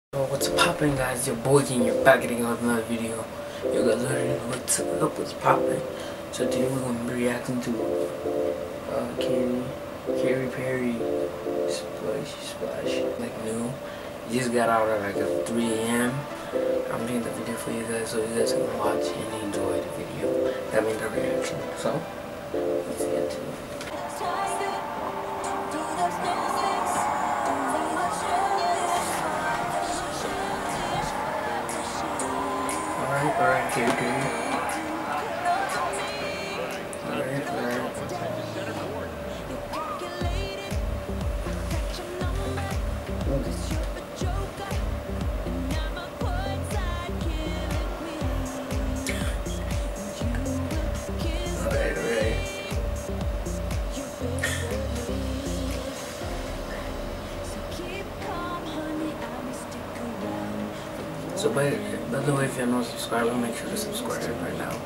Oh, what's poppin', guys? Your boy King, you're back getting on another video. You guys already know what's up, what's poppin'. So today we're gonna be reacting to Katy Perry Splash, like new. He just got out at like 3 a.m. I'm doing the video for you guys so you guys can watch and enjoy the video. That means the reaction. So let's get to it. Alright, Katy Perry. Alright. So by the way, if you're not a subscriber, make sure to subscribe right now.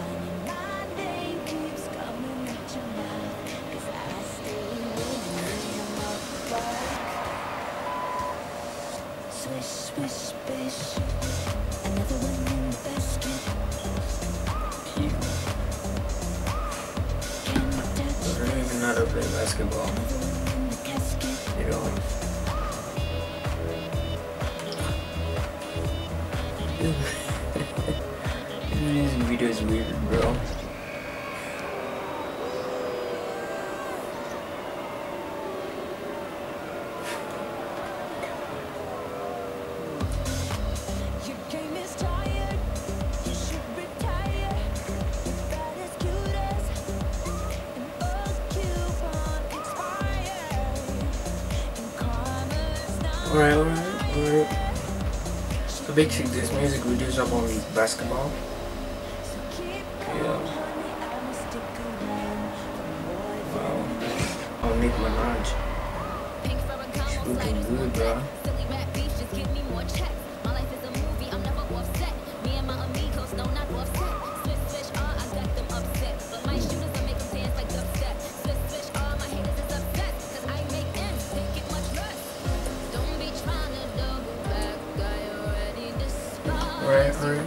Swish, swish, swish. Another one in the basket. I don't even know how to play basketball. You know. This video is weird, bro. Your game is tired. You should retire. That is cute as an old coupon expired. And karma's not Alright. So basically, this music videos up on basketball. Yeah. Wow. Oh, Nicki Minaj. She's looking good, bro. Right.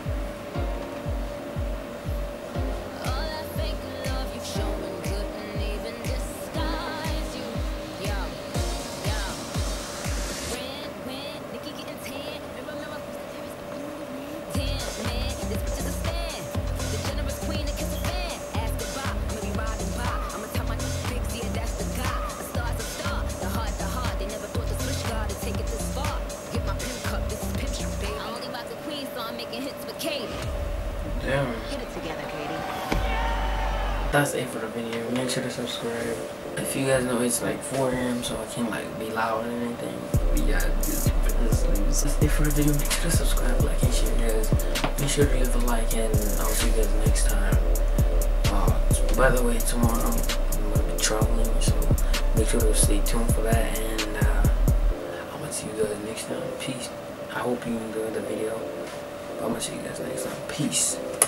Damn. Get it together, Katy. That's it for the video. Make sure to subscribe. If you guys know, it's like 4 a.m. so I can't like be loud or anything. But yeah, that's it for the video. Make sure to subscribe, like, and share, guys. Make sure to leave a like, and I'll see you guys next time. By the way, tomorrow I'm gonna be traveling, so make sure to stay tuned for that. And I'm gonna see you guys next time. Peace. I hope you enjoyed the video. I'm gonna see you guys next time. Peace.